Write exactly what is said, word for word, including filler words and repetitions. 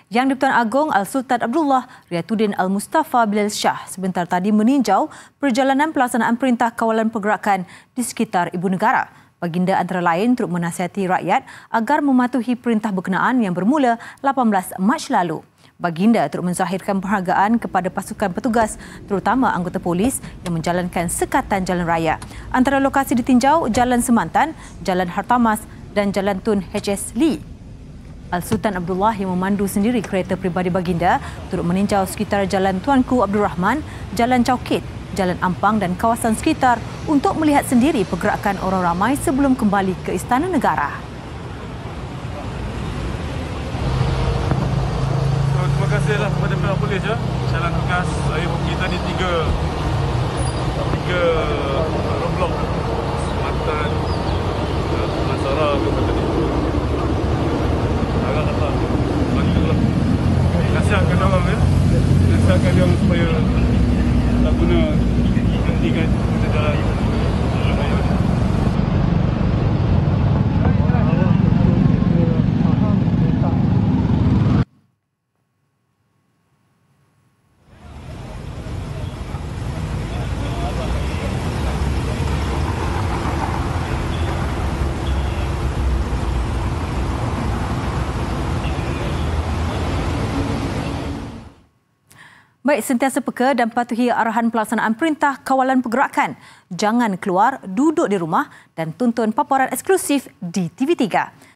Yang di-Pertuan Agong Al-Sultan Abdullah Riyatuddin Al-Mustafa Bilal Shah sebentar tadi meninjau perjalanan pelaksanaan Perintah Kawalan Pergerakan di sekitar Ibu Negara. Baginda antara lain turut menasihati rakyat agar mematuhi perintah berkenaan yang bermula lapan belas Mac lalu. Baginda turut menzahirkan penghargaan kepada pasukan petugas, terutama anggota polis yang menjalankan sekatan jalan raya. Antara lokasi ditinjau Jalan Semantan, Jalan Hartamas dan Jalan Tun H S Lee. Al-Sultan Abdullah yang memandu sendiri kereta peribadi baginda turut meninjau sekitar Jalan Tuanku Abdul Rahman, Jalan Caukit, Jalan Ampang dan kawasan sekitar untuk melihat sendiri pergerakan orang ramai sebelum kembali ke Istana Negara. So, terima kasihlah kepada pihak polis ya. Jalan tugas saya kita di tiga tiga roadblock Selatan, Masara ke tadi. Agak-agak bantulah. Nasihatkan orang ya. Nasihatkan dia supaya tak guna hentikan jalan. Baik, sentiasa peka dan patuhi arahan pelaksanaan Perintah Kawalan Pergerakan. Jangan keluar, duduk di rumah dan tonton paparan eksklusif di T V tiga.